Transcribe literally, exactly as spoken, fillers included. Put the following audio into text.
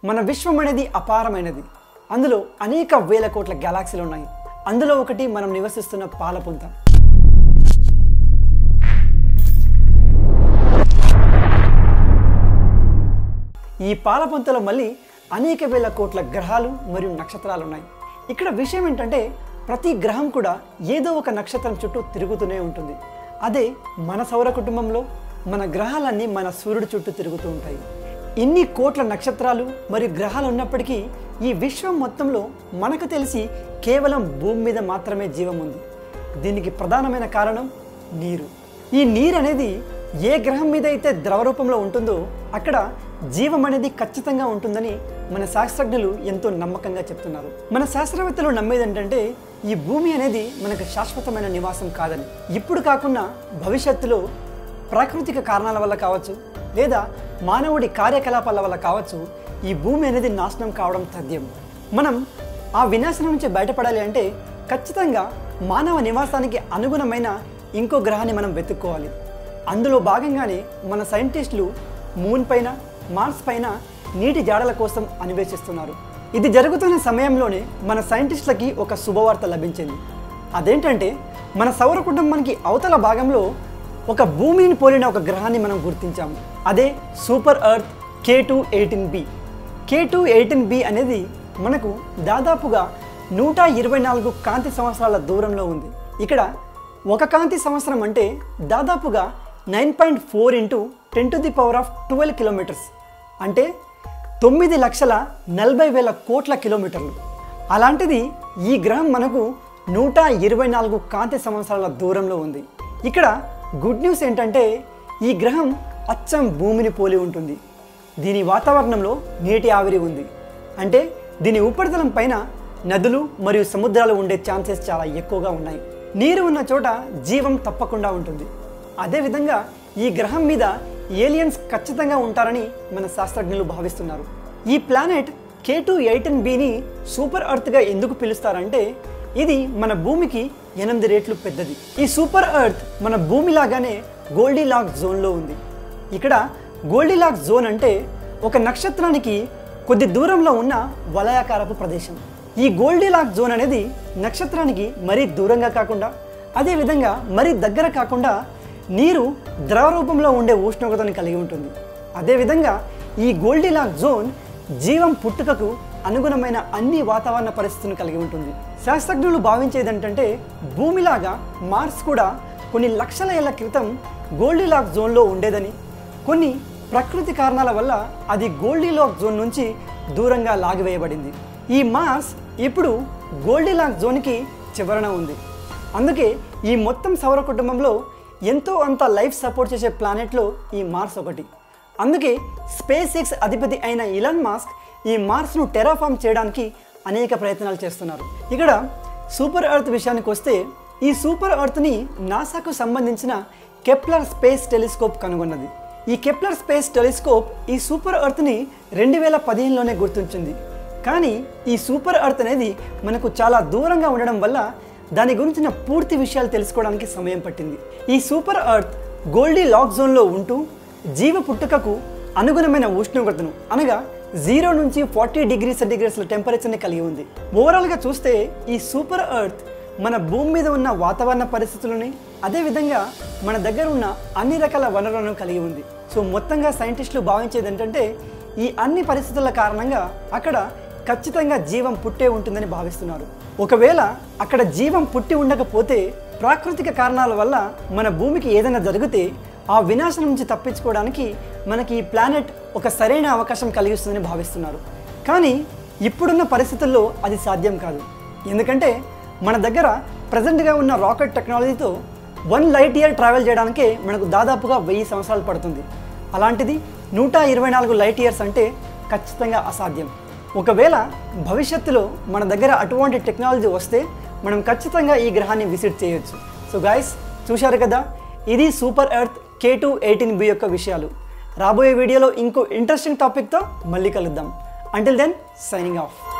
మన విశ్వం అనేది అపారమైనది. అందులో అనేక వేల కోట్ల గెలాక్సీలు ఉన్నాయి. అందులో ఒకటి మనం నివసిస్తున్న పాలపుంత. ఈ పాలపుంతలో మళ్ళీ అనేక వేల కోట్ల గ్రహాలు మరియు నక్షత్రాలు ఉన్నాయి. ఇక్కడ విషయం ఏంటంటే ప్రతి గ్రహం కూడా ఏదో ఒక నక్షత్రం చుట్టూ తిరుగుతూనే ఉంటుంది. అదే మన సౌర కుటుంబంలో మన గ్రహాలన్నీ మన సూర్యుడి చుట్టూ తిరుగుతూ ఉంటాయి. ఇన్ని కోట్ల నక్షత్రాలు మరియు గ్రహాలు ఉన్నప్పటికీ ఈ విశ్వం మొత్తంలో మనకు తెలిసి కేవలం భూమి మీద మాత్రమే జీవం ఉంది. దీనికి ప్రధానమైన కారణం నీరు. ఈ నీరు అనేది ఏ గ్రహం మీద అయితే ద్రవ రూపంలో ఉంటుందో అక్కడ జీవం అనేది ఖచ్చితంగా ఉంటుందని మన శాస్త్రజ్ఞులు ఎంతో నమ్మకంగా చెప్తున్నారు. మన శాస్త్రవేత్తలు నమ్మేది ఏంటంటే ఈ భూమి అనేది మనకు శాశ్వతమైన నివాసం కాదని. ఇప్పుడు కాకుండా భవిష్యత్తులో ప్రాకృతిక కారణాల వల్ల కావచ్చు లేదా మానవుడి కార్యకలాపాల వల్ల కావచ్చు ఈ భూమి అనేది నాశనం కావడం తథ్యం. మనం ఆ వినాశనం నుంచి బయటపడాలి అంటే ఖచ్చితంగా మానవ నివాసానికి అనుగుణమైన ఇంకో గ్రహాన్ని మనం వెతుక్కోవాలి. అందులో భాగంగానే మన సైంటిస్టులు మూన్ పైన మార్స్ పైన నీటి జాడల కోసం అన్వేషిస్తున్నారు. ఇది జరుగుతున్న సమయంలోనే మన సైంటిస్టులకి ఒక శుభవార్త లభించింది. అదేంటంటే మన సౌర కుటుంబానికి అవతల భాగంలో ఒక భూమిని పోలిన ఒక గ్రహాన్ని మనం గుర్తించాము. అదే super earth K two eighteen B. K two eighteen B అనేది మనకు దాదాపుగా నూట ఇరవై నాలుగు కాంతి సంవత్సరాల దూరంలో ఉంది. ఇక్కడ ఒక కాంతి సంవత్సరం అంటే దాదాపుగా nine point four into ten to the power of twelve kilometres అంటే తొమ్మిది లక్షల నలభై వేల కోట్ల కిలోమీటర్లు. అలాంటిది ఈ గ్రహం మనకు నూట ఇరవై నాలుగు కాంతి సంవత్సరాల దూరంలో ఉంది. ఇక్కడ గుడ్ న్యూస్ ఏంటంటే ఈ గ్రహం అచ్చం భూమిని పోలి ఉంటుంది. దీని వాతావరణంలో నీటి ఆవిరి ఉంది. అంటే దీని ఉపరితలం పైన నదులు మరియు సముద్రాలు ఉండే ఛాన్సెస్ చాలా ఎక్కువగా ఉన్నాయి. నీరు ఉన్న చోట జీవం తప్పకుండా ఉంటుంది. అదేవిధంగా ఈ గ్రహం మీద ఏలియన్స్ ఖచ్చితంగా ఉంటారని మన శాస్త్రజ్ఞులు భావిస్తున్నారు. ఈ ప్లానెట్ కే టూ ఎయిటీన్ బిని సూపర్ ఎర్త్గా ఎందుకు పిలుస్తారంటే ఇది మన భూమికి ఎనిమిది రెట్లు పెద్దది. ఈ సూపర్ ఎర్త్ మన భూమి లాగానే గోల్డీలాక్స్ జోన్లో ఉంది. ఇక్కడ గోల్డీలాక్స్ జోన్ అంటే ఒక నక్షత్రానికి కొద్ది దూరంలో ఉన్న వలయాకారపు ప్రదేశం. ఈ గోల్డీలాక్స్ జోన్ అనేది నక్షత్రానికి మరీ దూరంగా కాకుండా అదేవిధంగా మరీ దగ్గర కాకుండా నీరు ద్రవ రూపంలో ఉండే ఉష్ణోగ్రతను కలిగి ఉంటుంది. అదేవిధంగా ఈ గోల్డీలాక్స్ జోన్ జీవం పుట్టుకకు అనుగుణమైన అన్ని వాతావరణ పరిస్థితులను కలిగి ఉంటుంది. శాస్త్రజ్ఞులు భావించేది ఏంటంటే భూమిలాగా మార్స్ కూడా కొన్ని లక్షల ఏళ్ల క్రితం గోల్డీలాక్స్ జోన్లో ఉండేదని, కొన్ని ప్రకృతి కారణాల వల్ల అది గోల్డీలాక్స్ జోన్ నుంచి దూరంగా లాగివేయబడింది. ఈ మార్స్ ఇప్పుడు గోల్డీలాక్స్ జోన్కి చివరన ఉంది. అందుకే ఈ మొత్తం సౌర కుటుంబంలో ఎంతో అంత లైఫ్ సపోర్ట్ చేసే ప్లానెట్లో ఈ మార్స్ ఒకటి. అందుకే స్పేస్ ఎక్స్ అధిపతి అయిన ఇలాన్ మస్క్ ఈ మార్స్ను టెరాఫార్మ్ చేయడానికి అనేక ప్రయత్నాలు చేస్తున్నారు. ఇక్కడ సూపర్ ఎర్త్ విషయానికి వస్తే ఈ సూపర్ ఎర్త్ని నాసాకు సంబంధించిన కెప్లర్ స్పేస్ టెలిస్కోప్ కనుగొన్నది. ఈ కెప్లర్ స్పేస్ టెలిస్కోప్ ఈ సూపర్ ఎర్త్ని రెండు వేల పదిహేనులోనే గుర్తించింది. కానీ ఈ సూపర్ ఎర్త్ అనేది మనకు చాలా దూరంగా ఉండడం వల్ల దాని గురించిన పూర్తి విషయాలు తెలుసుకోవడానికి సమయం పట్టింది. ఈ సూపర్ ఎర్త్ గోల్డీలాక్స్ జోన్లో ఉంటూ జీవ పుట్టుకకు అనుగుణమైన ఉష్ణోగ్రతను అనగా జీరో నుంచి ఫార్టీ డిగ్రీ సెంటిగ్రేడ్స్ల టెంపరేచర్ని కలిగి ఉంది. ఓవరాల్గా చూస్తే ఈ సూపర్ ఎర్త్ మన భూమి మీద ఉన్న వాతావరణ పరిస్థితులని అదేవిధంగా మన దగ్గర ఉన్న అన్ని రకాల వనరులను కలిగి ఉంది. సో మొత్తంగా సైంటిస్టులు భావించేది ఏంటంటే ఈ అన్ని పరిస్థితుల కారణంగా అక్కడ ఖచ్చితంగా జీవం పుట్టే ఉంటుందని భావిస్తున్నారు. ఒకవేళ అక్కడ జీవం పుట్టి ఉండకపోతే ప్రాకృతిక కారణాల వల్ల మన భూమికి ఏదైనా జరిగితే ఆ వినాశనం నుంచి తప్పించుకోవడానికి మనకి ఈ ప్లానెట్ ఒక సరైన అవకాశం కలిగిస్తుందని భావిస్తున్నారు. కానీ ఇప్పుడున్న పరిస్థితుల్లో అది సాధ్యం కాదు. ఎందుకంటే మన దగ్గర ప్రజెంట్గా ఉన్న రాకెట్ టెక్నాలజీతో వన్ లైట్ ఇయర్ ట్రావెల్ చేయడానికే మనకు దాదాపుగా వెయ్యి సంవత్సరాలు పడుతుంది. అలాంటిది నూట ఇరవై నాలుగు లైట్ ఇయర్స్ అంటే ఖచ్చితంగా అసాధ్యం. ఒకవేళ భవిష్యత్తులో మన దగ్గర అటువంటి టెక్నాలజీ వస్తే మనం ఖచ్చితంగా ఈ గ్రహాన్ని విజిట్ చేయొచ్చు. సో గైస్ చూశారు కదా, ఇది super earth K two eighteen B యొక్క విషయాలు. రాబోయే వీడియోలో ఇంకో ఇంట్రెస్టింగ్ టాపిక్తో మళ్ళీ కలుద్దాం. Until then signing of.